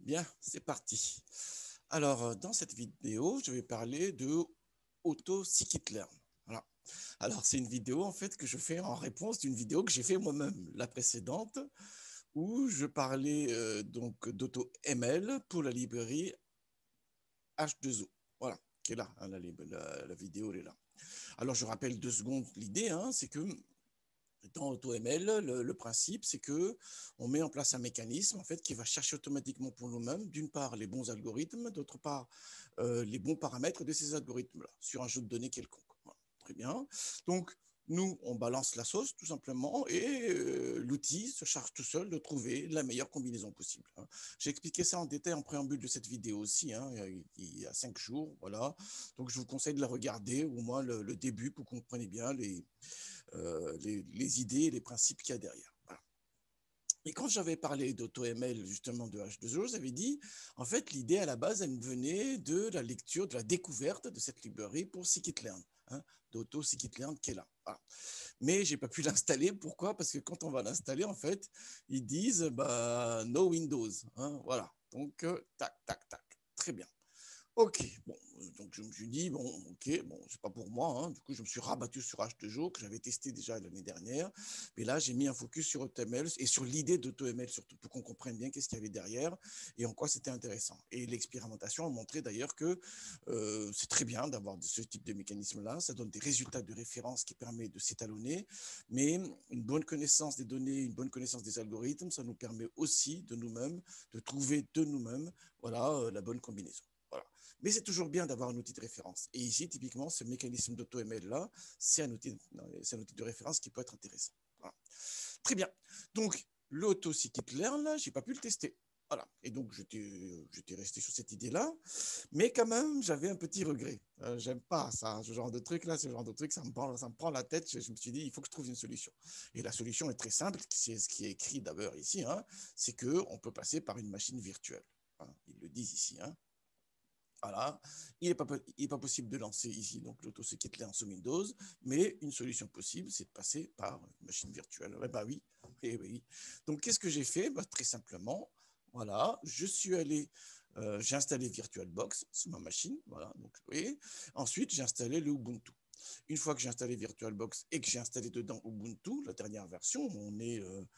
Bien, c'est parti. Alors, dans cette vidéo, je vais parler de Auto-Scikit-Learn. Voilà. Alors, c'est une vidéo en fait que je fais en réponse d'une vidéo que j'ai fait moi-même, la précédente, où je parlais donc d'AutoML pour la librairie H2O. Voilà, qui est là, hein, la vidéo elle est là. Alors, je rappelle 2 secondes l'idée, hein, c'est que dans AutoML, le principe, c'est que on met en place un mécanisme en fait qui va chercher automatiquement pour nous-mêmes, d'une part les bons algorithmes, d'autre part les bons paramètres de ces algorithmes-là sur un jeu de données quelconque. Voilà. Très bien. Donc nous, on balance la sauce tout simplement et l'outil se charge tout seul de trouver la meilleure combinaison possible. Hein. J'ai expliqué ça en détail en préambule de cette vidéo aussi, hein, il y a 5 jours. Voilà. Donc je vous conseille de la regarder, au moins le début, pour que vous compreniez bien les idées et les principes qu'il y a derrière. Voilà. Et quand j'avais parlé d'AutoML, justement de H2O, j'avais dit, en fait, l'idée à la base, elle me venait de la lecture, de la découverte de cette librairie pour Scikit-Learn, hein, d'Auto-Scikit-Learn qui est là. Voilà. Mais je n'ai pas pu l'installer. Pourquoi? Parce que quand on va l'installer, en fait, ils disent bah, no Windows. Hein, voilà. Donc, tac, tac, tac. Très bien. Ok, bon, donc je me suis dit, bon, ok, bon, c'est pas pour moi, hein. Du coup, je me suis rabattu sur H2O, que j'avais testé déjà l'année dernière. Mais là, j'ai mis un focus sur AutoML et sur l'idée d'AutoML surtout, pour qu'on comprenne bien qu'est-ce qu'il y avait derrière et en quoi c'était intéressant. Et l'expérimentation a montré d'ailleurs que c'est très bien d'avoir ce type de mécanisme-là. Ça donne des résultats de référence qui permettent de s'étalonner, mais une bonne connaissance des données, une bonne connaissance des algorithmes, ça nous permet aussi de nous-mêmes, de trouver de nous-mêmes, voilà, la bonne combinaison. Voilà. Mais c'est toujours bien d'avoir un outil de référence. Et ici, typiquement, ce mécanisme d'AutoML-là, c'est un outil de référence qui peut être intéressant. Voilà. Très bien. Donc, l'auto-scikit-learn, là, je n'ai pas pu le tester. Voilà. Et donc, j'étais resté sur cette idée-là. Mais quand même, j'avais un petit regret. J'aime pas ça, ce genre de truc-là, ce genre de truc, ça me prend la tête. Je me suis dit, il faut que je trouve une solution. Et la solution est très simple, c'est ce qui est écrit d'abord ici, hein, c'est qu'on peut passer par une machine virtuelle. Hein, ils le disent ici. Hein. Voilà. Il n'est pas possible de lancer ici donc l'AutoScikit-Learn sous Windows, mais une solution possible, c'est de passer par une machine virtuelle. Eh ben oui, eh oui. Donc qu'est-ce que j'ai fait? Bah, très simplement, voilà, je suis allé, j'ai installé VirtualBox sur ma machine, voilà. Donc oui. Ensuite, j'ai installé le Ubuntu. Une fois que j'ai installé VirtualBox et que j'ai installé dedans Ubuntu, la dernière version, on est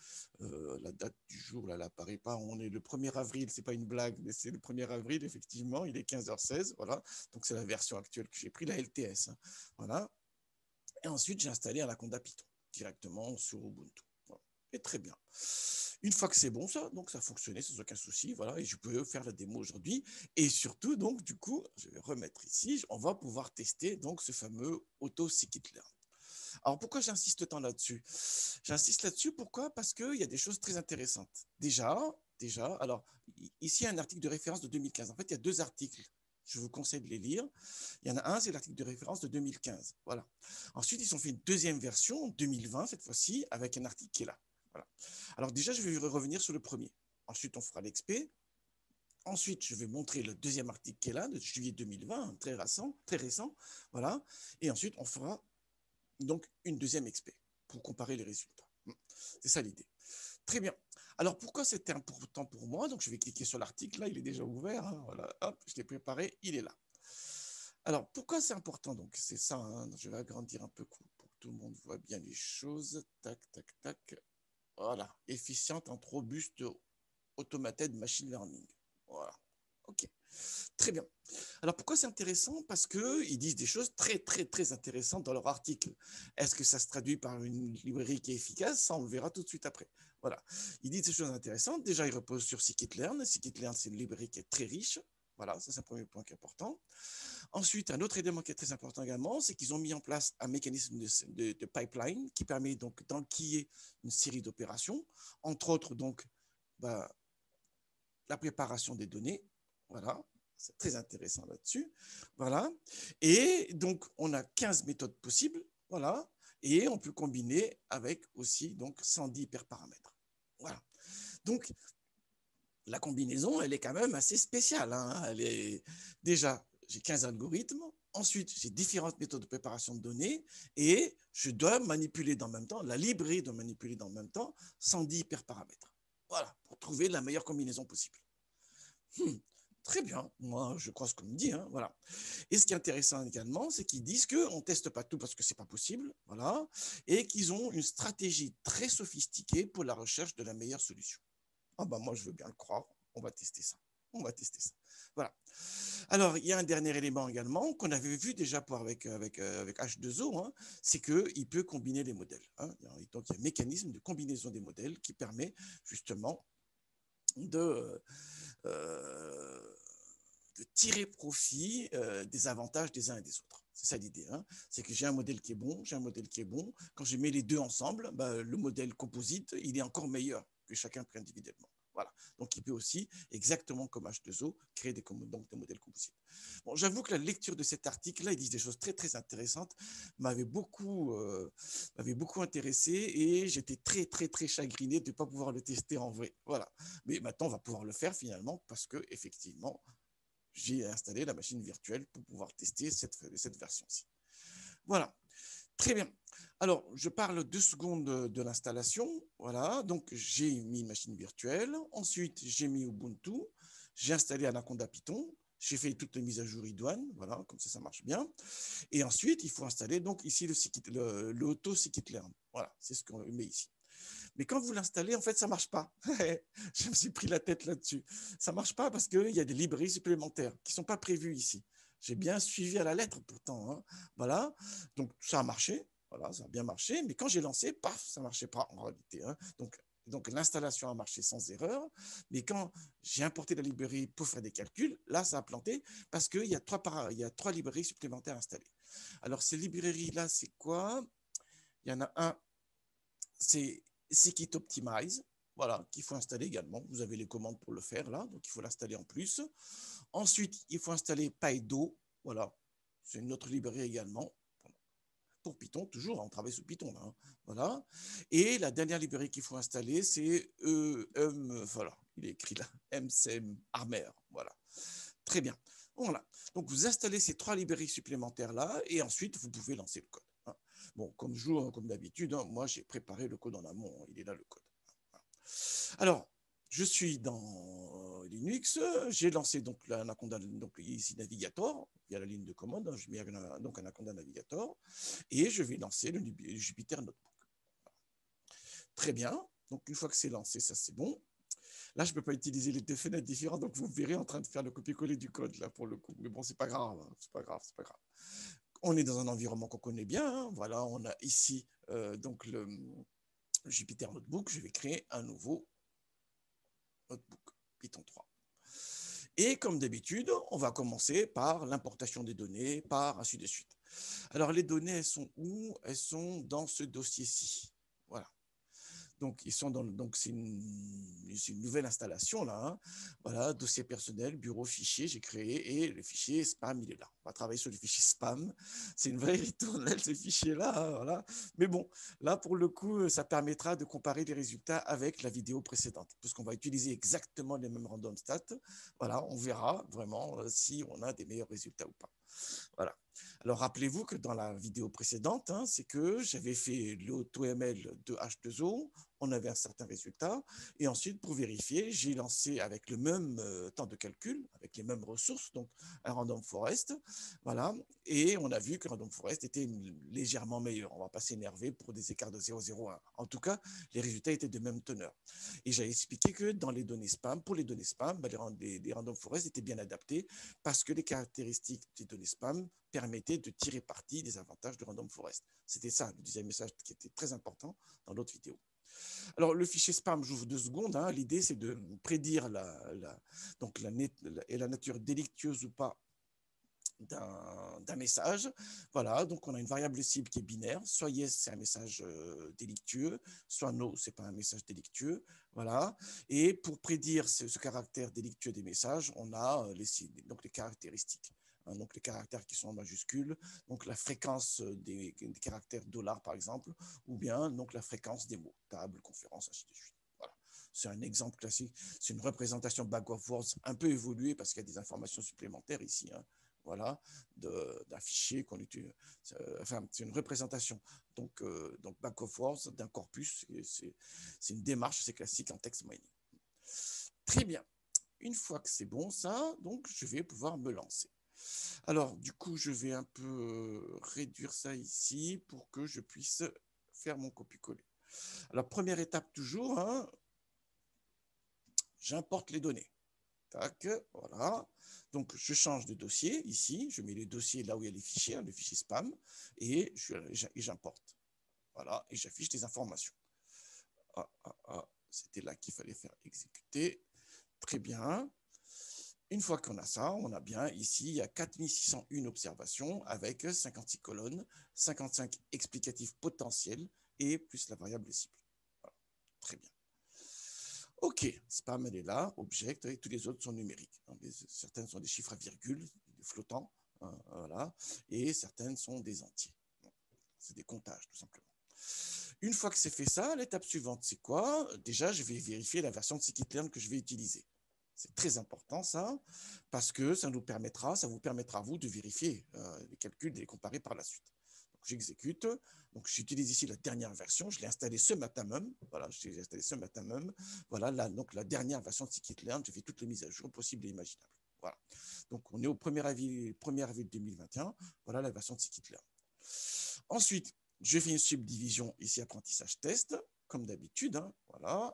la date du jour, là, elle n'apparaît pas. On est le 1er avril, c'est pas une blague, mais c'est le 1er avril, effectivement, il est 15h16, voilà. Donc c'est la version actuelle que j'ai pris, la LTS. Hein, voilà. Et ensuite, j'ai installé Anaconda Python directement sur Ubuntu. Voilà. Et très bien. Une fois que c'est bon, ça, donc ça fonctionnait sans aucun souci, voilà, et je peux faire la démo aujourd'hui. Et surtout, donc, du coup, je vais remettre ici, on va pouvoir tester donc ce fameux Auto-Scikit-Learn. Alors pourquoi j'insiste tant là-dessus? J'insiste là-dessus, pourquoi? Parce qu'il y a des choses très intéressantes. Déjà, alors ici, il y a un article de référence de 2015. En fait, il y a 2 articles. Je vous conseille de les lire. Il y en a un, c'est l'article de référence de 2015. Voilà. Ensuite, ils ont fait une deuxième version, en 2020, cette fois-ci, avec un article qui est là. Voilà. Alors déjà, je vais revenir sur le premier. Ensuite, on fera l'expé. Ensuite, je vais montrer le deuxième article qui est là, de juillet 2020, très récent, très récent. Voilà. Et ensuite, on fera donc une deuxième expé pour comparer les résultats. C'est ça l'idée. Très bien. Alors pourquoi c'était important pour moi? Donc je vais cliquer sur l'article, là il est déjà ouvert, hein, voilà, hop, je l'ai préparé, il est là. Alors pourquoi c'est important? Donc c'est ça, hein, je vais agrandir un peu pour que tout le monde voit bien les choses. Tac, tac, tac. Voilà. Efficiente, robuste, automated machine learning. Voilà. Ok. Très bien. Alors pourquoi c'est intéressant? Parce qu'ils disent des choses très très très intéressantes dans leur article. Est-ce que ça se traduit par une librairie qui est efficace? Ça, on le verra tout de suite après. Voilà. Ils disent des choses intéressantes. Déjà, ils reposent sur Scikit-Learn. Scikit-Learn, c'est une librairie qui est très riche. Voilà, ça c'est un premier point qui est important. Ensuite, un autre élément qui est très important également, c'est qu'ils ont mis en place un mécanisme de pipeline qui permet donc d'enquiller une série d'opérations, entre autres donc bah, la préparation des données. Voilà, c'est très intéressant là-dessus. Voilà. Et donc, on a 15 méthodes possibles. Voilà. Et on peut combiner avec aussi donc 110 hyperparamètres. Voilà. Donc, la combinaison, elle est quand même assez spéciale. Hein. Elle est... Déjà, j'ai 15 algorithmes. Ensuite, j'ai différentes méthodes de préparation de données et je dois manipuler dans le même temps, la librairie doit manipuler dans le même temps 110 hyperparamètres. Voilà, pour trouver la meilleure combinaison possible. Très bien, moi je crois ce qu'on me dit, hein, voilà. Et ce qui est intéressant également, c'est qu'ils disent qu'on ne teste pas tout parce que ce n'est pas possible, voilà, et qu'ils ont une stratégie très sophistiquée pour la recherche de la meilleure solution. Ah ben moi je veux bien le croire, on va tester ça. On va tester ça. Voilà. Alors, il y a un dernier élément également qu'on avait vu déjà avec H2O, hein, c'est qu'il peut combiner les modèles. Hein. Donc, il y a un mécanisme de combinaison des modèles qui permet justement de, euh, de tirer profit des avantages des uns et des autres. C'est ça l'idée. Hein. C'est que j'ai un modèle qui est bon, j'ai un modèle qui est bon. Quand je mets les deux ensemble, bah, le modèle composite, il est encore meilleur que chacun pris individuellement. Voilà. Donc, il peut aussi, exactement comme H2O, créer donc des modèles composites. Bon, j'avoue que la lecture de cet article-là, ils disent des choses très, très intéressantes, m'avait beaucoup intéressé et j'étais très, très, très chagriné de ne pas pouvoir le tester en vrai. Voilà. Mais maintenant, on va pouvoir le faire finalement parce que, effectivement, j'ai installé la machine virtuelle pour pouvoir tester cette version-ci. Voilà, très bien. Alors, je parle 2 secondes de l'installation. Voilà, donc j'ai mis une machine virtuelle. Ensuite, j'ai mis Ubuntu. J'ai installé Anaconda Python. J'ai fait toutes les mises à jour idoines. Voilà, comme ça marche bien. Et ensuite, il faut installer donc ici le auto scikit-learn. Voilà, c'est ce qu'on met ici. Mais quand vous l'installez, en fait, ça ne marche pas. Je me suis pris la tête là-dessus. Ça ne marche pas parce qu'il y a des librairies supplémentaires qui ne sont pas prévues ici. J'ai bien suivi à la lettre pourtant. Hein. Voilà. Donc, ça a marché. Voilà, ça a bien marché. Mais quand j'ai lancé, paf, ça ne marchait pas en réalité. Hein. Donc l'installation a marché sans erreur. Mais quand j'ai importé la librairie pour faire des calculs, là, ça a planté parce qu'il y a 3 librairies supplémentaires installées. Alors, ces librairies-là, c'est quoi? Il y en a un, c'est Scikit-Optimize, voilà, qu'il faut installer également. Vous avez les commandes pour le faire là, donc il faut l'installer en plus. Ensuite, il faut installer PyDo, voilà, c'est une autre librairie également. Pour Python, toujours, on travaille sous Python là. Hein. Voilà. Et la dernière librairie qu'il faut installer, c'est voilà, il est écrit là, MCM Armer. Voilà. Très bien. Voilà. Donc vous installez ces 3 librairies supplémentaires là, et ensuite vous pouvez lancer le code. Hein. Bon, comme d'habitude, hein, moi j'ai préparé le code en amont. Hein. Il est là le code. Voilà. Alors, je suis dans Linux, j'ai lancé donc l'Anaconda, donc ici Navigator, via la ligne de commande, hein, je mets donc Anaconda Navigator, et je vais lancer le Jupyter Notebook. Très bien, donc une fois que c'est lancé, ça c'est bon. Là, je ne peux pas utiliser les 2 fenêtres différentes, donc vous me verrez en train de faire le copier-coller du code, là, pour le coup. Mais bon, c'est pas grave, hein, c'est pas grave, c'est pas grave. On est dans un environnement qu'on connaît bien. Hein. Voilà, on a ici donc le Jupyter Notebook. Je vais créer un nouveau notebook, Python 3. Et comme d'habitude, on va commencer par l'importation des données, par ainsi de suite. Alors, les données, elles sont où? Elles sont dans ce dossier-ci. Voilà. Donc, c'est une nouvelle installation là. Hein. Voilà, dossier personnel, bureau, fichier, j'ai créé et le fichier spam, il est là. On va travailler sur le fichier spam. C'est une vraie ritournelle ce fichier-là. Hein, voilà. Mais bon, là pour le coup, ça permettra de comparer les résultats avec la vidéo précédente, puisqu'on va utiliser exactement les mêmes random stats. Voilà, on verra vraiment si on a des meilleurs résultats ou pas. Voilà. Alors, rappelez-vous que dans la vidéo précédente, hein, c'est que j'avais fait l'AutoML de H2O, on avait un certain résultat, et ensuite, pour vérifier, j'ai lancé avec le même temps de calcul, avec les mêmes ressources, donc un random forest, voilà, et on a vu que random forest était légèrement meilleur. On ne va pas s'énerver pour des écarts de 0,01. En tout cas, les résultats étaient de même teneur. Et j'ai expliqué que dans les données spam, pour les données spam, bah, les random forest étaient bien adaptés parce que les caractéristiques des données spam permettaient de tirer parti des avantages de random forest. C'était ça le deuxième message qui était très important dans l'autre vidéo. Alors, le fichier spam, j'ouvre 2 secondes. Hein. L'idée, c'est de prédire la nature délictueuse ou pas d'un message. Voilà, donc on a une variable cible qui est binaire. Soit yes, c'est un message délictueux, soit no, c'est pas un message délictueux. Voilà. Et pour prédire ce caractère délictueux des messages, on a donc les caractéristiques. Hein, donc les caractères qui sont en majuscules, donc la fréquence des caractères $ par exemple, ou bien donc la fréquence des mots, table, conférence, ainsi de suite. Voilà. C'est un exemple classique. C'est une représentation back of words un peu évoluée parce qu'il y a des informations supplémentaires ici. Hein. Voilà, d'un fichier qu'on utilise. Enfin, c'est une représentation. Donc back of words d'un corpus. C'est une démarche assez classique en text mining. Très bien. une fois que c'est bon, ça, donc je vais pouvoir me lancer. Alors, du coup, je vais un peu réduire ça ici pour que je puisse faire mon copier-coller. Alors, première étape toujours, hein, j'importe les données. Tac, voilà. Donc, je change de dossier ici. Je mets les dossiers là où il y a les fichiers, hein, le fichier spam, et j'importe. Voilà, et j'affiche les informations. C'était là qu'il fallait faire exécuter. Très bien. Une fois qu'on a ça, on a bien ici, il y a 4601 observations avec 56 colonnes, 55 explicatifs potentiels et plus la variable cible. Voilà. Très bien. OK, spam, elle est là, object, et tous les autres sont numériques. Certaines sont des chiffres à virgule, des flottants, voilà, et certaines sont des entiers. C'est des comptages, tout simplement. Une fois que c'est fait ça, l'étape suivante, c'est quoi? Déjà, je vais vérifier la version de scikit-learn que je vais utiliser. C'est très important, ça, parce que ça vous permettra, vous, de vérifier les calculs et les comparer par la suite. J'exécute. Donc, j'utilise ici la dernière version. Je l'ai installée ce matin même. Voilà, je l'ai installée ce matin même. Voilà, là, donc la dernière version de scikit-learn. J'ai fait toutes les mises à jour possibles et imaginables. Voilà. Donc, on est au 1er avril 2021. Voilà la version de scikit-learn. Ensuite, je fais une subdivision ici, apprentissage test, comme d'habitude. Hein, voilà.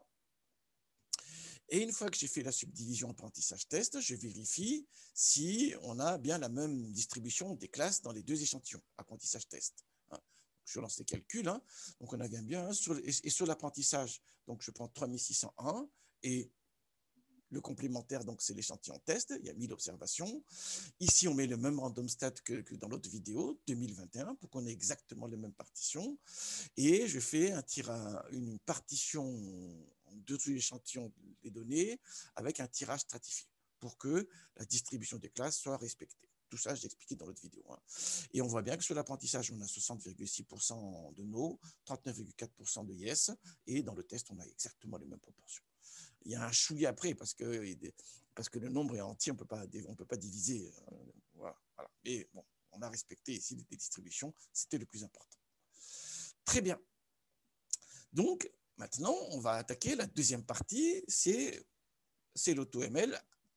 Et une fois que j'ai fait la subdivision apprentissage test, je vérifie si on a bien la même distribution des classes dans les deux échantillons, apprentissage test. Je lance les calculs. Hein. Donc, on a bien. Hein, sur l'apprentissage, donc je prends 3601 et le complémentaire, donc c'est l'échantillon test. Il y a 1000 observations. Ici, on met le même random stat que dans l'autre vidéo, 2021, pour qu'on ait exactement les mêmes partitions. Et je fais une partition de tous les échantillons des données avec un tirage stratifié pour que la distribution des classes soit respectée. Tout ça, j'ai expliqué dans l'autre vidéo. Hein. Et on voit bien que sur l'apprentissage, on a 60,6% de no, 39,4% de yes, et dans le test, on a exactement les mêmes proportions. Il y a un chouïa après, parce que le nombre est entier, on ne peut pas diviser. Voilà. Et bon, on a respecté ici les distributions, c'était le plus important. Très bien. Donc, maintenant, on va attaquer la deuxième partie, c'est l'AutoML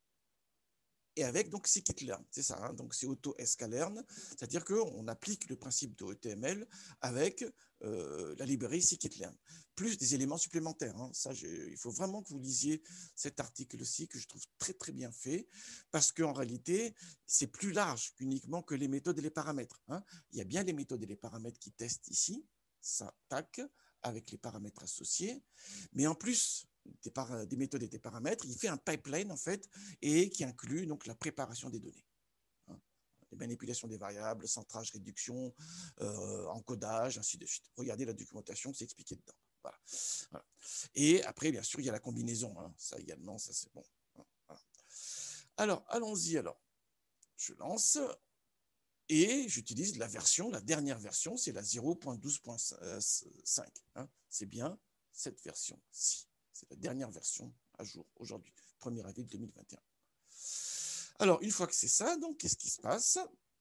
et avec donc scikit-learn, c'est ça, hein, donc c'est auto-scikit-learn, c'est-à-dire qu'on applique le principe de AutoML avec la librairie scikit-learn, plus des éléments supplémentaires. Hein. Ça, il faut vraiment que vous lisiez cet article-ci que je trouve très très bien fait, parce qu'en réalité, c'est plus large qu'uniquement que les méthodes et les paramètres. Hein. Il y a bien les méthodes et les paramètres qui testent ici, ça, tac, avec les paramètres associés, mais en plus des méthodes et des paramètres, il fait un pipeline en fait, et qui inclut donc la préparation des données. Hein. Les manipulations des variables, centrage, réduction, encodage, ainsi de suite. Regardez la documentation, c'est expliqué dedans. Voilà. Voilà. Et après, bien sûr, il y a la combinaison. Hein. Ça également, ça c'est bon. Voilà. Alors, allons-y alors. Je lance. Et j'utilise la dernière version, c'est la 0.12.5. Hein. C'est bien cette version-ci. C'est la dernière version à jour aujourd'hui, 1er avril 2021. Alors, une fois que c'est ça, donc qu'est-ce qui se passe?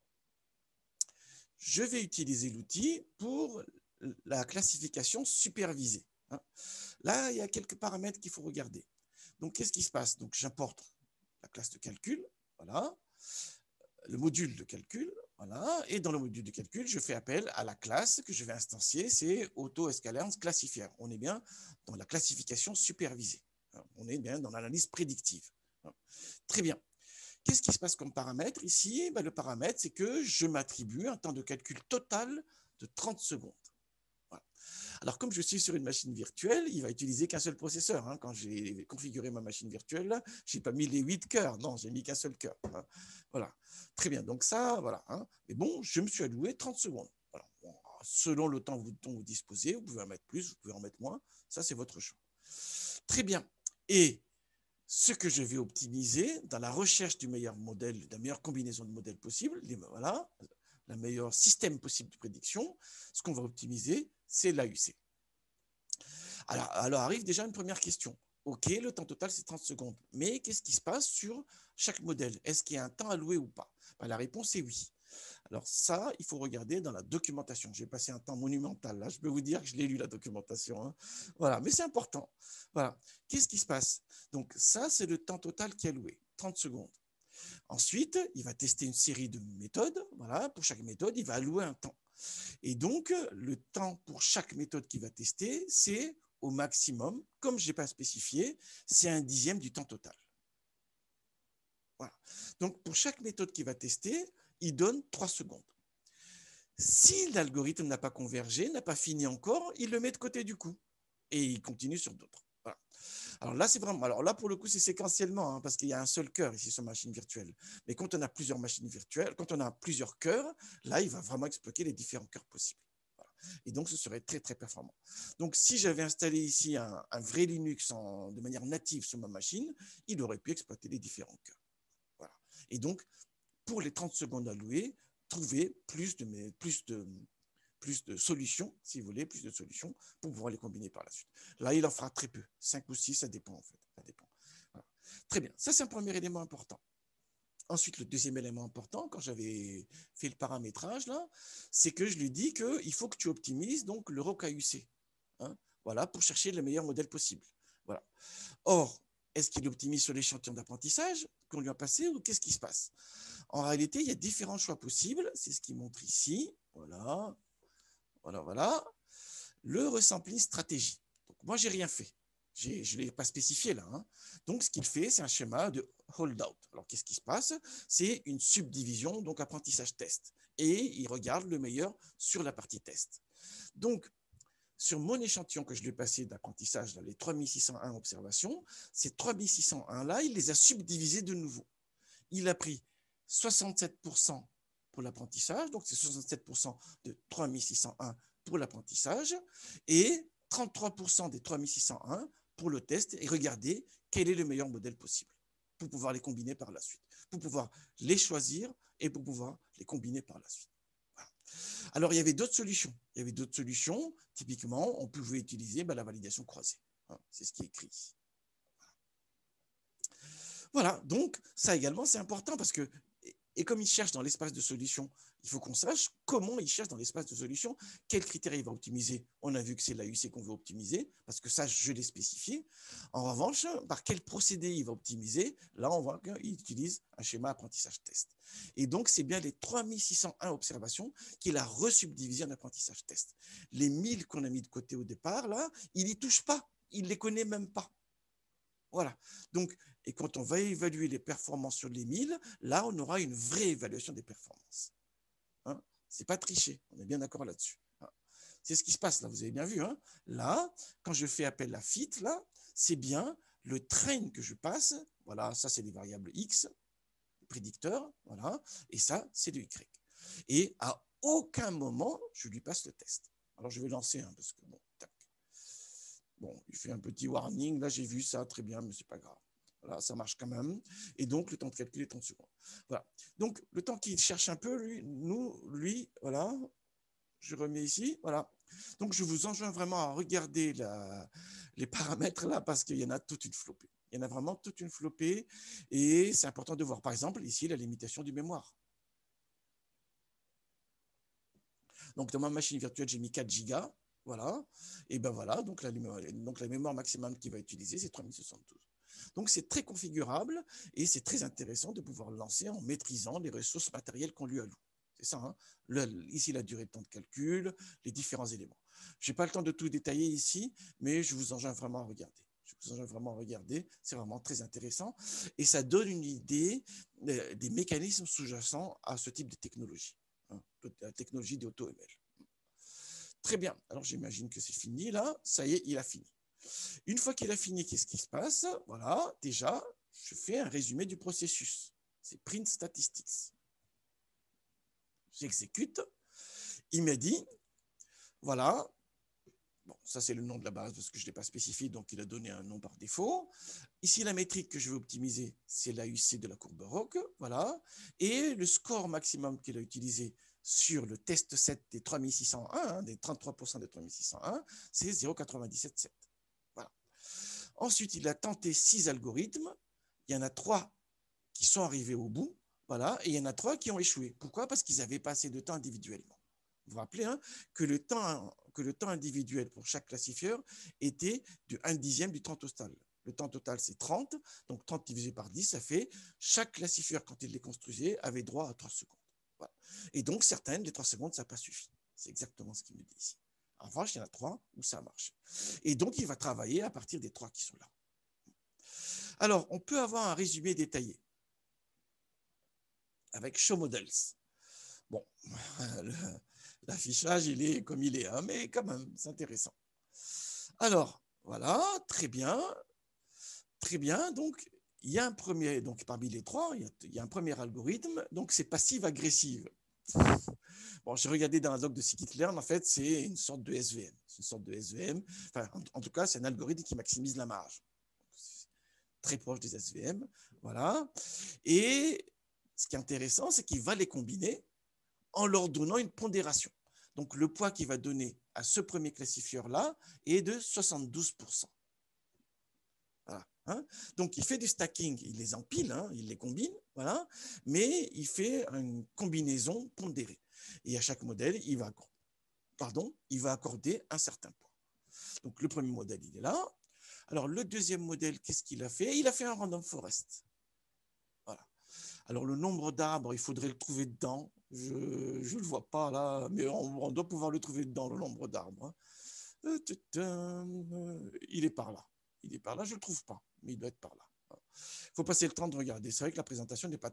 Je vais utiliser l'outil pour la classification supervisée. Hein. Là, il y a quelques paramètres qu'il faut regarder. Donc, qu'est-ce qui se passe? Donc, j'importe la classe de calcul, voilà, le module de calcul, voilà, et dans le module de calcul, je fais appel à la classe que je vais instancier, c'est AutoScaler classifier. On est bien dans la classification supervisée. On est bien dans l'analyse prédictive. Très bien. Qu'est-ce qui se passe comme paramètre ici? Le paramètre, c'est que je m'attribue un temps de calcul total de 30 secondes. Voilà. Alors, comme je suis sur une machine virtuelle, il va utiliser qu'un seul processeur. Hein. Quand j'ai configuré ma machine virtuelle, je n'ai pas mis les 8 cœurs. Non, j'ai mis qu'un seul cœur. Hein. Voilà. Très bien. Donc ça, voilà. Hein. Mais bon, je me suis alloué 30 secondes. Voilà. Bon, selon le temps dont vous disposez, vous pouvez en mettre plus, vous pouvez en mettre moins. Ça, c'est votre choix. Très bien. Et ce que je vais optimiser dans la recherche du meilleur modèle, de la meilleure combinaison de modèles possible, voilà, le meilleur système possible de prédiction, ce qu'on va optimiser, c'est l'AUC. Alors arrive déjà une première question. OK, le temps total, c'est 30 secondes. Mais qu'est-ce qui se passe sur chaque modèle? Est-ce qu'il y a un temps alloué ou pas? La réponse est oui. Alors ça, il faut regarder dans la documentation. J'ai passé un temps monumental là. Je peux vous dire que je l'ai lu la documentation. Hein. Voilà, mais c'est important. Voilà. Qu'est-ce qui se passe? Donc ça, c'est le temps total qui est alloué, 30 secondes. Ensuite, il va tester une série de méthodes. Voilà, pour chaque méthode, il va allouer un temps. Et donc, le temps pour chaque méthode qu'il va tester, c'est au maximum, comme je n'ai pas spécifié, c'est 1/10 du temps total. Voilà. Donc, pour chaque méthode qu'il va tester, il donne 3 secondes. Si l'algorithme n'a pas convergé, n'a pas fini encore, il le met de côté du coup et il continue sur d'autres. Voilà. Alors là, c'est vraiment. Alors là, pour le coup, c'est séquentiellement, hein, parce qu'il y a un seul cœur ici sur machine virtuelle. Mais quand on a plusieurs machines virtuelles, quand on a plusieurs cœurs, là, il va vraiment exploiter les différents cœurs possibles. Voilà. Et donc, ce serait très, très performant. Donc, si j'avais installé ici un vrai Linux de manière native sur ma machine, il aurait pu exploiter les différents cœurs. Voilà. Et donc, pour les 30 secondes allouées, trouver plus de solutions, si vous voulez, plus de solutions pour pouvoir les combiner par la suite. Là, il en fera très peu, 5 ou 6, ça dépend en fait. Ça dépend. Voilà. Très bien, ça c'est un premier élément important. Ensuite, le deuxième élément important, quand j'avais fait le paramétrage, là, c'est que je lui dis qu'il faut que tu optimises donc le ROC-AUC, hein, voilà, pour chercher le meilleur modèle possible. Voilà. Or, est-ce qu'il optimise sur l'échantillon d'apprentissage qu'on lui a passé ou qu'est-ce qui se passe? En réalité, il y a différents choix possibles. C'est ce qu'il montre ici. Voilà. Voilà, voilà. Le resampling stratégie. Donc, moi, je n'ai rien fait. Je ne l'ai pas spécifié là. Hein. Donc, ce qu'il fait, c'est un schéma de holdout. Alors, qu'est-ce qui se passe? C'est une subdivision, donc apprentissage test. Et il regarde le meilleur sur la partie test. Donc, sur mon échantillon que je lui ai passé d'apprentissage, les 3601 observations, ces 3601-là, il les a subdivisés de nouveau. Il a pris 67% pour l'apprentissage, donc c'est 67% de 3601 pour l'apprentissage, et 33% des 3601 pour le test, et regardez quel est le meilleur modèle possible pour pouvoir les combiner par la suite, pour pouvoir les choisir et pour pouvoir les combiner par la suite. Voilà. Alors, il y avait d'autres solutions. Il y avait d'autres solutions. Typiquement, on pouvait utiliser la validation croisée. C'est ce qui est écrit ici. Voilà, donc ça également, c'est important parce que, et comme il cherche dans l'espace de solution, il faut qu'on sache comment il cherche dans l'espace de solution, quels critères il va optimiser. On a vu que c'est l'AUC qu'on veut optimiser, parce que ça, je l'ai spécifié. En revanche, par quel procédé il va optimiser, là, on voit qu'il utilise un schéma apprentissage test. Et donc, c'est bien les 3601 observations qu'il a resubdivisées en apprentissage test. Les 1000 qu'on a mis de côté au départ, là, il n'y touche pas, il ne les connaît même pas. Voilà. Donc, et quand on va évaluer les performances sur les 1000, là, on aura une vraie évaluation des performances. Hein, c'est pas triché, on est bien d'accord là-dessus. Hein, c'est ce qui se passe là, vous avez bien vu. Hein, là, quand je fais appel à fit, là, c'est bien le train que je passe. Voilà, ça, c'est les variables X, le prédicteur. Voilà, et ça, c'est le Y. Et à aucun moment, je lui passe le test. Alors, je vais lancer, hein, parce que bon, tac. Bon, il fait un petit warning. Là, j'ai vu ça, très bien, mais c'est pas grave. Voilà, ça marche quand même. Et donc, le temps de calcul est 30 secondes. Voilà. Donc, le temps qu'il cherche un peu, lui, voilà, je remets ici, voilà. Donc, je vous enjoins vraiment à regarder les paramètres là, parce qu'il y en a toute une flopée. Il y en a vraiment toute une flopée. Et c'est important de voir, par exemple, ici, la limitation du mémoire. Donc, dans ma machine virtuelle, j'ai mis 4 gigas. Voilà. Et ben voilà, donc la mémoire maximum qu'il va utiliser, c'est 3072. Donc, c'est très configurable et c'est très intéressant de pouvoir le lancer en maîtrisant les ressources matérielles qu'on lui alloue. C'est ça, hein, ici, la durée de temps de calcul, les différents éléments. Je n'ai pas le temps de tout détailler ici, mais je vous enjoins vraiment à regarder. C'est vraiment très intéressant et ça donne une idée des mécanismes sous-jacents à ce type de technologie, hein, la technologie de AutoML. Très bien, alors j'imagine que c'est fini là, ça y est, il a fini. Une fois qu'il a fini, qu'est-ce qui se passe? Voilà, déjà, je fais un résumé du processus. C'est print statistics. J'exécute. Il m'a dit, voilà, bon, ça c'est le nom de la base parce que je ne l'ai pas spécifié, donc il a donné un nom par défaut. Ici, la métrique que je vais optimiser, c'est l'AUC de la courbe ROC, voilà. Et le score maximum qu'il a utilisé sur le test 7 des 3601, hein, des 33% des 3601, c'est 0,977. Voilà. Ensuite, il a tenté 6 algorithmes. Il y en a 3 qui sont arrivés au bout. Voilà, et il y en a 3 qui ont échoué. Pourquoi? Parce qu'ils n'avaient pas assez de temps individuellement. Vous vous rappelez hein, que le temps individuel pour chaque classifieur était de 1/10 du temps total. Le temps total, c'est 30. Donc 30 divisé par 10, ça fait chaque classifieur, quand il les construisait, avait droit à 3 secondes. Voilà. Et donc, certaines, les 3 secondes, ça n'a pas suffi. C'est exactement ce qu'il me dit ici. En revanche, il y en a 3 où ça marche. Et donc, il va travailler à partir des 3 qui sont là. Alors, on peut avoir un résumé détaillé avec Show Models. Bon, l'affichage, il est comme il est, hein, mais quand même, c'est intéressant. Alors, voilà, très bien. Très bien. Donc, il y a un premier, donc parmi les 3, il y a un premier algorithme. Donc, c'est passive-agressive. Bon, j'ai regardé dans un doc de scikit-learn, en fait, c'est une sorte de SVM. C'est une sorte de SVM. Enfin, en tout cas, c'est un algorithme qui maximise la marge. Très proche des SVM. Voilà. Et ce qui est intéressant, c'est qu'il va les combiner en leur donnant une pondération. Donc, le poids qu'il va donner à ce premier classifieur-là est de 72%. Voilà, hein. Donc, il fait du stacking, il les empile, hein, il les combine, voilà, mais il fait une combinaison pondérée. Et à chaque modèle, il va accorder un certain poids. Donc, le premier modèle, il est là. Alors, le deuxième modèle, qu'est-ce qu'il a fait? Il a fait un random forest. Voilà. Alors, le nombre d'arbres, il faudrait le trouver dedans. Je ne le vois pas là, mais on doit pouvoir le trouver dedans, le nombre d'arbres. Il est par là. Il est par là, je ne le trouve pas, mais il doit être par là. Il faut passer le temps de regarder. C'est vrai que la présentation n'est pas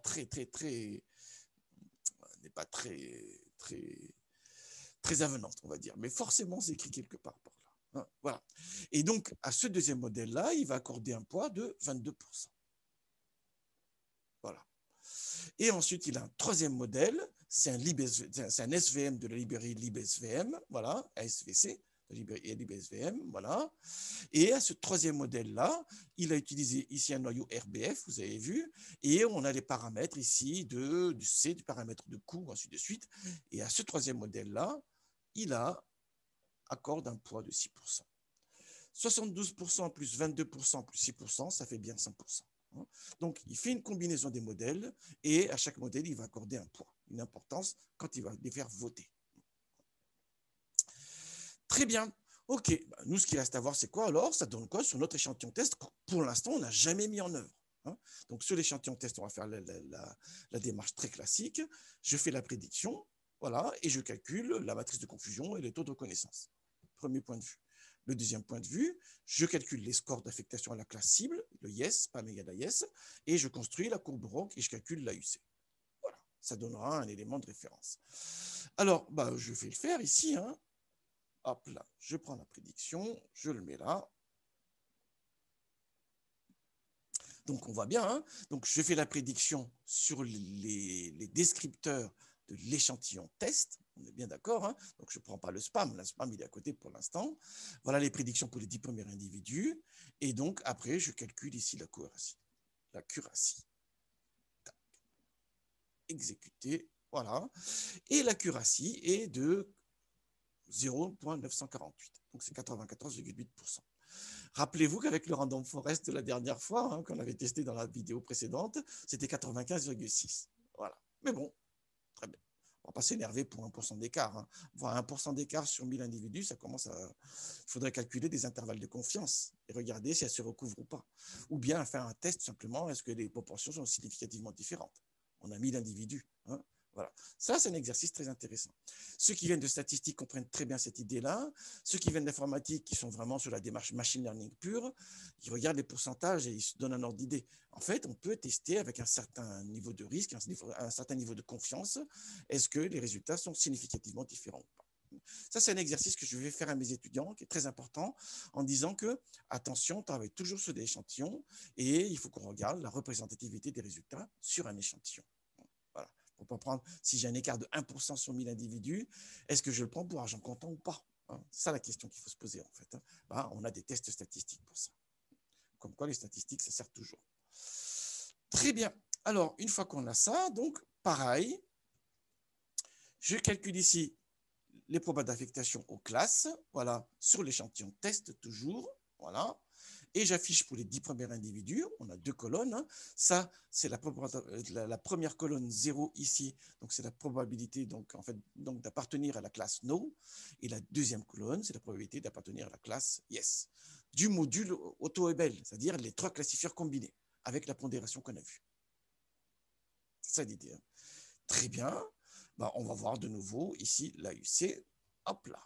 très avenante, on va dire. Mais forcément, c'est écrit quelque part par là. Voilà. Et donc, à ce deuxième modèle-là, il va accorder un poids de 22%. Voilà. Et ensuite, il a un troisième modèle, c'est un SVM de la librairie libsvm, voilà, ASVC, libsvm, voilà. Et à ce troisième modèle-là, il a utilisé ici un noyau RBF, vous avez vu, et on a les paramètres ici du C, du paramètre de coût, ainsi de suite. Et à ce troisième modèle-là, il accorde un poids de 6%. 72% plus 22% plus 6%, ça fait bien 100%. Donc, il fait une combinaison des modèles et à chaque modèle, il va accorder un poids, une importance quand il va les faire voter. Très bien. OK. Nous, ce qui reste à voir, c'est quoi alors? Ça donne quoi sur notre échantillon test? Pour l'instant, on n'a jamais mis en œuvre. Donc, sur l'échantillon test, on va faire la démarche très classique. Je fais la prédiction, voilà, et je calcule la matrice de confusion et les taux de reconnaissance. Premier point de vue. Le deuxième point de vue, je calcule les scores d'affectation à la classe cible, le yes, pas méga de yes, et je construis la courbe ROC et je calcule l'AUC. Voilà, ça donnera un élément de référence. Alors, je vais le faire ici. Hop là, je prends la prédiction, je le mets là. Donc, on voit bien. Donc, je fais la prédiction sur les descripteurs de l'échantillon test. On est bien d'accord. Donc, je ne prends pas le spam. Le spam, il est à côté pour l'instant. Voilà les prédictions pour les 10 premiers individus. Et donc, après, je calcule ici l'accuracy. Exécuter. Voilà. Et l'accuracy est de 0,948. Donc, c'est 94,8%. Rappelez-vous qu'avec le random forest de la dernière fois, qu'on avait testé dans la vidéo précédente, c'était 95,6. Voilà. Mais bon, très bien. On ne va pas s'énerver pour 1% d'écart. Voir 1% d'écart sur 1000 individus, ça commence à... Il faudrait calculer des intervalles de confiance et regarder si elles se recouvrent ou pas. Ou bien faire un test simplement, est-ce que les proportions sont significativement différentes? On a 1000 individus. Voilà. Ça, c'est un exercice très intéressant. Ceux qui viennent de statistiques comprennent très bien cette idée-là. Ceux qui viennent d'informatique, qui sont vraiment sur la démarche machine learning pure, ils regardent les pourcentages et ils se donnent un ordre d'idée. En fait, on peut tester avec un certain niveau de risque, un certain niveau de confiance, est-ce que les résultats sont significativement différents ou pas. Ça, c'est un exercice que je vais faire à mes étudiants, qui est très important, en disant que, attention, on travaille toujours sur des échantillons et il faut qu'on regarde la représentativité des résultats sur un échantillon. Voilà. Pour pas prendre, si j'ai un écart de 1% sur 1000 individus, est-ce que je le prends pour argent comptant ou pas? C'est ça la question qu'il faut se poser en fait. On a des tests statistiques pour ça. Comme quoi les statistiques, ça sert toujours. Très bien. Alors, une fois qu'on a ça, donc pareil, je calcule ici les probas d'affectation aux classes, voilà, sur l'échantillon test toujours, voilà. Et j'affiche pour les 10 premiers individus, on a 2 colonnes. Hein. Ça, c'est la première colonne 0 ici, donc c'est la probabilité en fait, d'appartenir à la classe No. Et la deuxième colonne, c'est la probabilité d'appartenir à la classe Yes. Du module AutoEBL, c'est-à-dire les 3 classifieurs combinés, avec la pondération qu'on a vue. C'est ça l'idée. Hein. Très bien. Ben, on va voir de nouveau ici l'AUC. Hop là.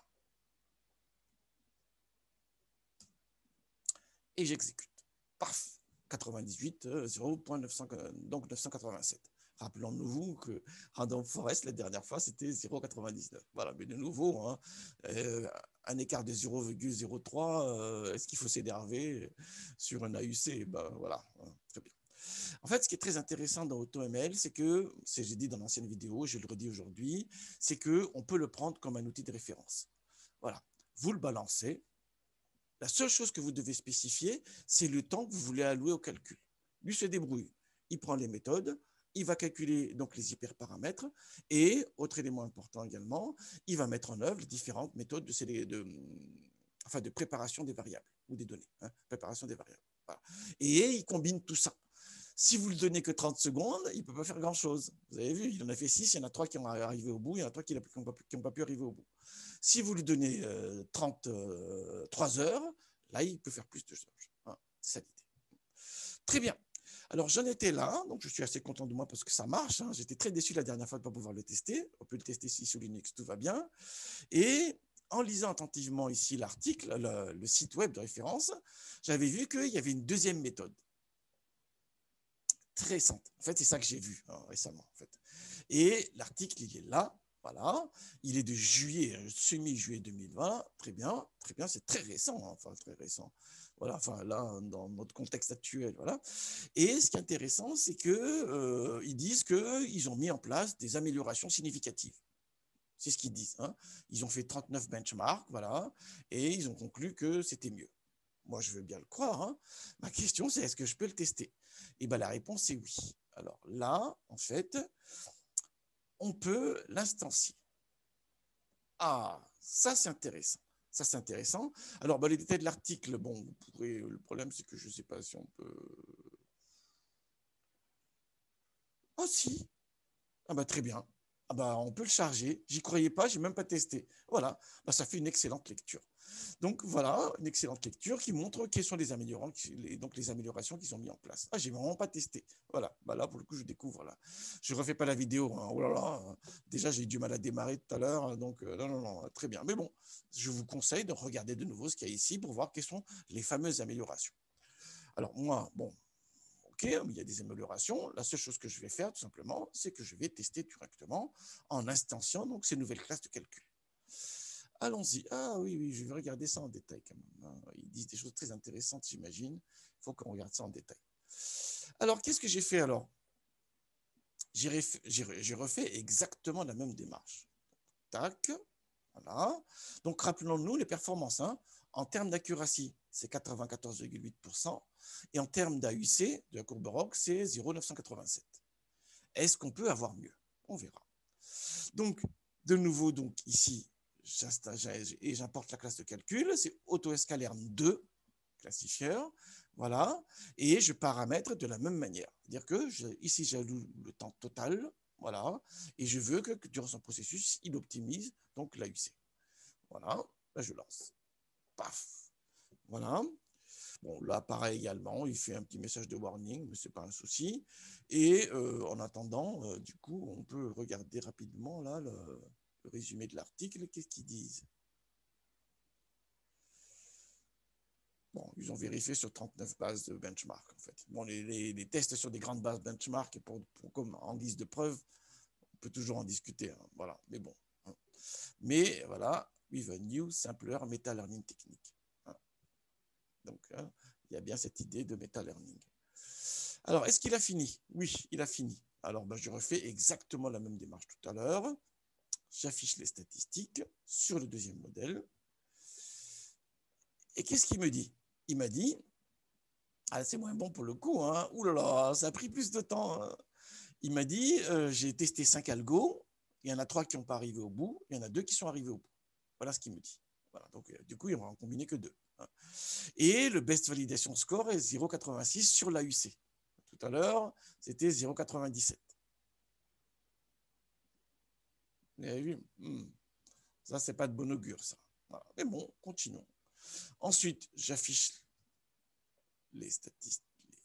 Et j'exécute. Paf, 98, 0.900, donc 987. Rappelons-nous que Random Forest, la dernière fois, c'était 0,99. Voilà, mais de nouveau, hein, un écart de 0,03, est-ce qu'il faut s'énerver sur un AUC? Ben, voilà, hein, très bien. En fait, ce qui est très intéressant dans AutoML, c'est que, j'ai dit dans l'ancienne vidéo, je le redis aujourd'hui, c'est qu'on peut le prendre comme un outil de référence. Voilà, vous le balancez. La seule chose que vous devez spécifier, c'est le temps que vous voulez allouer au calcul. Lui se débrouille. Il prend les méthodes, il va calculer donc les hyperparamètres et, autre élément important également, il va mettre en œuvre les différentes méthodes de préparation des variables ou des données. Hein, préparation des variables. Voilà. Et il combine tout ça. Si vous ne le donnez que 30 secondes, il ne peut pas faire grand-chose. Vous avez vu, il en a fait 6, il y en a 3 qui ont arrivé au bout, il y en a 3 qui n'ont pas pu arriver au bout. Si vous lui donnez 33 heures, là, il peut faire plus de choses. Hein, c'est ça l'idée. Très bien. Alors, j'en étais là, donc je suis assez content de moi parce que ça marche. Hein. J'étais très déçu la dernière fois de ne pas pouvoir le tester. On peut le tester ici sous Linux, tout va bien. Et en lisant attentivement ici l'article, le site web de référence, j'avais vu qu'il y avait une deuxième méthode. Très récente. En fait, c'est ça que j'ai vu récemment. En fait. Et l'article, il est là. Voilà, il est de juillet, semi-juillet 2020. Très bien, c'est très récent, hein, enfin très récent. Voilà, enfin là, dans notre contexte actuel, voilà. Et ce qui est intéressant, c'est que ils disent qu'ils ont mis en place des améliorations significatives. C'est ce qu'ils disent. Hein. Ils ont fait 39 benchmarks, voilà, et ils ont conclu que c'était mieux. Moi, je veux bien le croire. Hein. Ma question, c'est est-ce que je peux le tester? Et bien, la réponse est oui. Alors là, en fait, on peut l'instancier. Ah, ça c'est intéressant. Ça c'est intéressant. Alors, les détails de l'article, bon, le problème c'est que je ne sais pas si on peut. Ah si. Ah très bien. Ah on peut le charger. J'y croyais pas, j'ai même pas testé. Voilà. Ça fait une excellente lecture. Donc voilà, une excellente lecture qui montre quelles sont les améliorations qui sont mises en place. Ah, j'ai vraiment pas testé. Voilà. Là, pour le coup, je découvre là. Je refais pas la vidéo. Hein. Oh là là. Déjà, j'ai eu du mal à démarrer tout à l'heure. Donc, non, très bien. Mais bon, je vous conseille de regarder de nouveau ce qu'il y a ici pour voir quelles sont les fameuses améliorations. Alors, moi, bon, OK, il y a des améliorations. La seule chose que je vais faire, tout simplement, c'est que je vais tester directement en instanciant donc, ces nouvelles classes de calcul. Allons-y. Ah oui, je vais regarder ça en détail quand même. Ils disent des choses très intéressantes, j'imagine. Il faut qu'on regarde ça en détail. Alors, qu'est-ce que j'ai fait alors? J'ai refait exactement la même démarche. Tac, voilà. Donc, rappelons-nous les performances. Hein. En termes d'accuracy, c'est 94,8%. Et en termes d'AUC, de la courbe ROC, c'est 0,987. Est-ce qu'on peut avoir mieux? On verra. Donc, de nouveau, ici, et j'importe la classe de calcul, c'est AutoScaler2, classifieur, voilà, et je paramètre de la même manière. C'est-à-dire que ici, j'alloue le temps total, voilà, et je veux que durant son processus, il optimise donc l'AUC. Voilà, là, je lance. Paf. Voilà. Bon, là, pareil également, il fait un petit message de warning, mais ce n'est pas un souci. Et en attendant, du coup, on peut regarder rapidement là le résumé de l'article. Qu'est-ce qu'ils disent? Bon, ils ont vérifié sur 39 bases de benchmark, en fait. Bon, les tests sur des grandes bases benchmark, comme en guise de preuve, on peut toujours en discuter. Hein, voilà, mais bon. Hein. Mais voilà, with a new, simpler meta-learning technique. Hein. Donc, hein, il y a bien cette idée de meta-learning. Alors, est-ce qu'il a fini? Oui, il a fini. Alors, je refais exactement la même démarche tout à l'heure. J'affiche les statistiques sur le deuxième modèle. Et qu'est-ce qu'il me dit? Il m'a dit, c'est moins bon pour le coup, hein. Ouh là là, ça a pris plus de temps. Hein. Il m'a dit, j'ai testé 5 algos, il y en a 3 qui n'ont pas arrivé au bout, il y en a 2 qui sont arrivés au bout. Voilà ce qu'il me dit. Voilà, donc, du coup, il ne va en combiner que 2. Et le best validation score est 0,86 sur l'AUC. Tout à l'heure, c'était 0,97. Vous avez vu? Ça, c'est pas de bon augure, ça. Voilà. Mais bon, continuons. Ensuite, j'affiche les statistiques,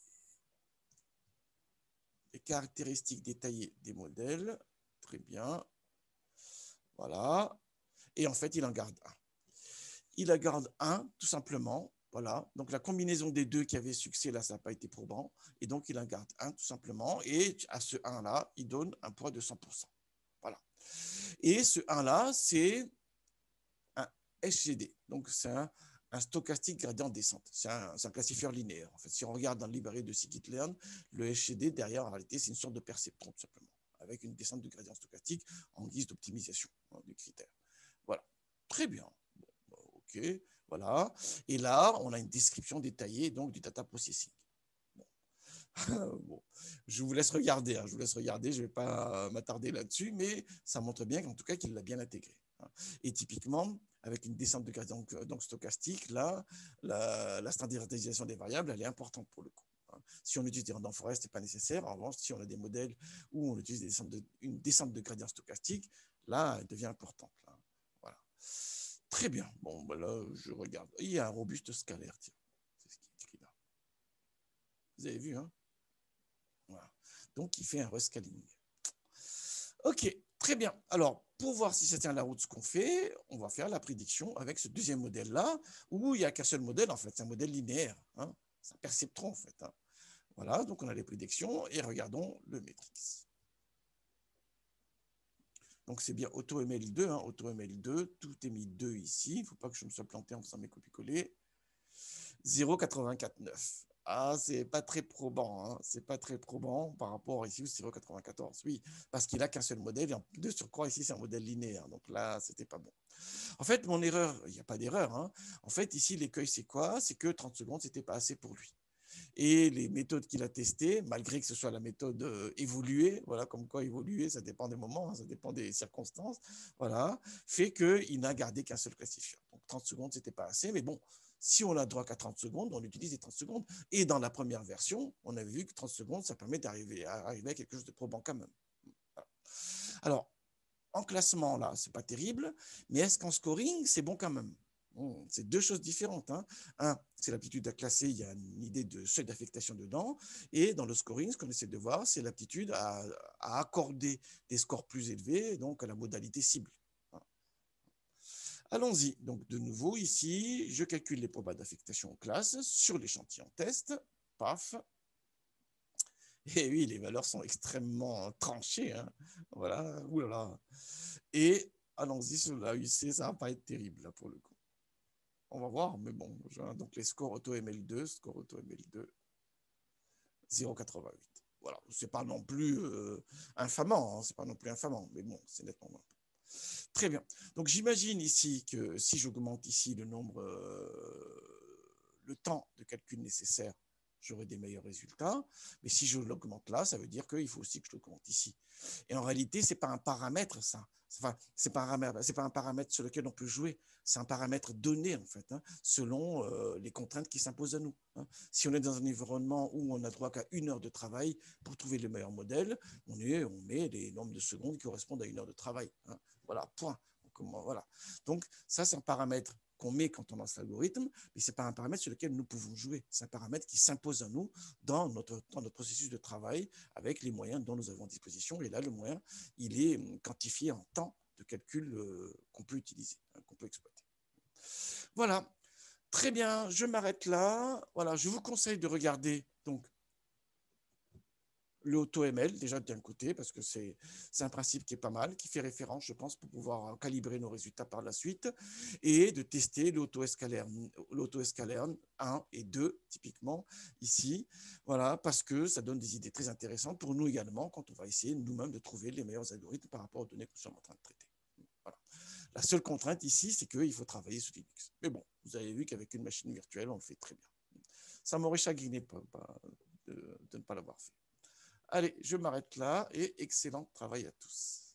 les caractéristiques détaillées des modèles. Très bien. Voilà. Et en fait, il en garde un. Il en garde un, tout simplement. Voilà. Donc, la combinaison des deux qui avaient succès, là, ça n'a pas été probant. Et donc, il en garde un, tout simplement. Et à ce 1-là, il donne un poids de 100%. Voilà. Et ce 1-là, c'est un SGD. Donc, c'est un stochastique gradient descente. C'est un classifieur linéaire. En fait, si on regarde dans le librairie de scikit-learn, le SGD, derrière, en réalité, c'est une sorte de perceptron, tout simplement, avec une descente de gradient stochastique en guise d'optimisation du critère. Voilà. Très bien. Bon, OK. Voilà. Et là, on a une description détaillée donc, du data processing. Bon, je vous laisse regarder, je ne vais pas m'attarder là-dessus, mais ça montre bien qu'en tout cas qu'il l'a bien intégré. Et typiquement, avec une descente de gradient donc stochastique, là, la standardisation des variables, elle est importante pour le coup. Si on utilise des random forest, ce n'est pas nécessaire. En revanche, si on a des modèles où on utilise une descente de gradient stochastique, là, elle devient importante. Là. Voilà. Très bien. Bon, ben là, je regarde. Il y a un robuste scalaire, tiens. C'est ce qui est écrit là. Vous avez vu, hein? Voilà. Donc, il fait un rescaling. OK, très bien. Alors, pour voir si ça tient la route ce qu'on fait, on va faire la prédiction avec ce deuxième modèle-là, où il n'y a qu'un seul modèle, en fait. C'est un modèle linéaire. Hein. C'est un perceptron, en fait. Hein. Voilà, donc on a les prédictions et regardons le matrix. Donc, c'est bien AutoML2. Hein, AutoML2, tout est mis 2 ici. Il ne faut pas que je me sois planté en faisant mes copier-coller. 0,849. Ah, c'est pas très probant, hein. C'est pas très probant par rapport ici au 0,94. Oui, parce qu'il n'a qu'un seul modèle et en plus de surcroît ici c'est un modèle linéaire. Donc là, c'était pas bon. En fait, mon erreur, il n'y a pas d'erreur. Hein. En fait, ici, l'écueil, c'est quoi? C'est que 30 secondes, c'était pas assez pour lui. Et les méthodes qu'il a testées, malgré que ce soit la méthode évoluée, voilà, comme quoi évoluer, ça dépend des moments, hein, ça dépend des circonstances, voilà, fait qu'il n'a gardé qu'un seul classifieur. Donc 30 secondes, c'était pas assez, mais bon, si on a droit qu'à 30 secondes, on utilise les 30 secondes. Et dans la première version, on avait vu que 30 secondes, ça permet d'arriver à quelque chose de probant quand même. Voilà. Alors, en classement, là, c'est pas terrible, mais est-ce qu'en scoring, c'est bon quand même? Bon, c'est deux choses différentes. Hein. Un, c'est l'aptitude à classer, il y a une idée de seuil d'affectation dedans. Et dans le scoring, ce qu'on essaie de voir, c'est l'aptitude à accorder des scores plus élevés, donc à la modalité cible. Allons-y. Donc, de nouveau, ici, je calcule les probas d'affectation en classe sur l'échantillon test. Paf. Et oui, les valeurs sont extrêmement tranchées. Hein. Voilà. Ouh là là. Et allons-y sur la UC, ça va pas être terrible là pour le coup. On va voir, mais bon, donc les scores AutoML2, score AutoML2, 0,88. Voilà, c'est pas non plus infamant, hein, c'est pas non plus infamant, mais bon, c'est nettement moins. Très bien. Donc j'imagine ici que si j'augmente ici le nombre, le temps de calcul nécessaire, j'aurai des meilleurs résultats. Mais si je l'augmente là, ça veut dire qu'il faut aussi que je l'augmente ici. Et en réalité, ce n'est pas un paramètre, ça. Enfin, c'est pas un paramètre sur lequel on peut jouer. C'est un paramètre donné, en fait, hein, selon les contraintes qui s'imposent à nous. Hein. Si on est dans un environnement où on n'a droit qu'à 1 heure de travail pour trouver le meilleur modèle, on met les nombres de secondes qui correspondent à 1 heure de travail. Hein. Voilà, point. Voilà. Donc, ça, c'est un paramètre qu'on met quand on lance l'algorithme, mais ce n'est pas un paramètre sur lequel nous pouvons jouer. C'est un paramètre qui s'impose à nous dans notre processus de travail avec les moyens dont nous avons à disposition. Et là, le moyen, il est quantifié en temps de calcul qu'on peut utiliser, qu'on peut exploiter. Voilà. Très bien, je m'arrête là. Voilà, je vous conseille de regarder donc le AutoML, déjà d'un côté, parce que c'est un principe qui est pas mal, qui fait référence, je pense, pour pouvoir calibrer nos résultats par la suite, et de tester l'auto-escalern 1 et 2, typiquement, ici, voilà, parce que ça donne des idées très intéressantes pour nous également, quand on va essayer nous-mêmes de trouver les meilleurs algorithmes par rapport aux données que nous sommes en train de traiter. Voilà. La seule contrainte ici, c'est qu'il faut travailler sous Linux. Mais bon, vous avez vu qu'avec une machine virtuelle, on le fait très bien. Ça m'aurait chagriné de ne pas l'avoir fait. Allez, je m'arrête là et excellent travail à tous.